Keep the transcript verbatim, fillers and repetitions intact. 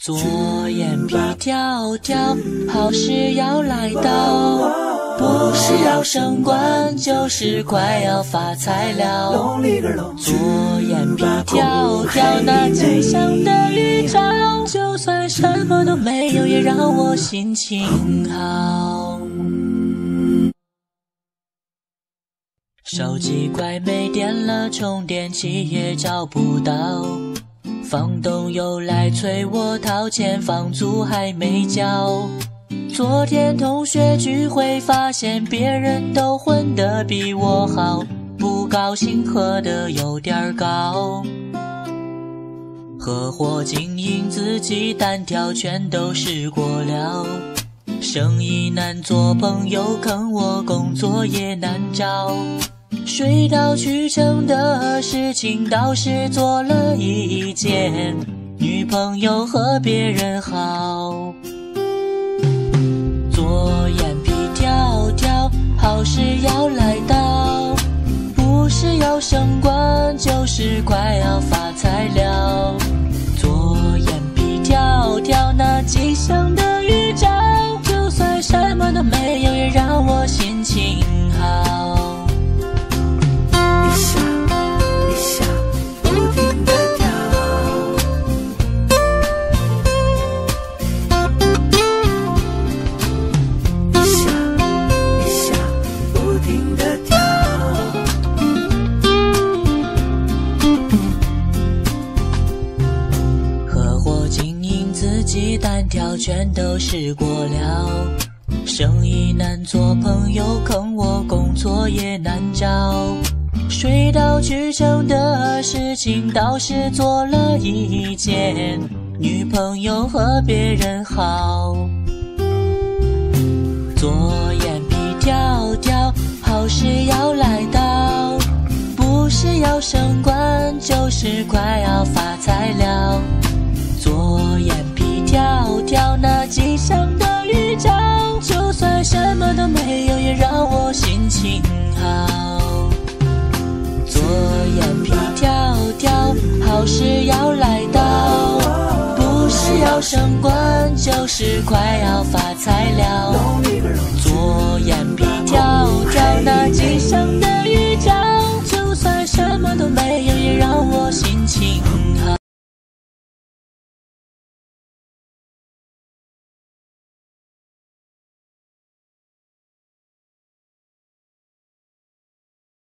左眼皮跳跳，好事要来到，不是要升官，就是快要发财了。左眼皮跳跳，那吉祥的预兆，就算什么都没有，也让我心情好。手机快没电了，充电器也找不到，房东又来催我掏钱，房租还没交。昨天同学聚会，发现别人都混得比我好，不高兴喝得有点高。合伙经营自己单挑，全都试过了，生意难做，朋友坑我，工作也难找。水到渠成的事情倒是做了一件，女朋友和别人好。左眼皮跳跳，好事要来到，不是要升官，就是快要发财了。左眼皮跳跳，那吉祥的预兆，就算什么都没有，也让我心情好。单挑全都试过了，生意难做，朋友坑我，工作也难找。水到渠成的事情倒是做了一件，女朋友和别人好。左眼皮跳跳，好事要来到，不是要升官，就是快要发财了。左眼皮跳跳，那吉祥的预兆，就算什么都没有，也让我心情好。左眼皮跳跳，好事要来到，不是要升官，就是快要发财了。左眼皮跳跳，那吉祥的预兆，就算什么都没有，也让我心情好。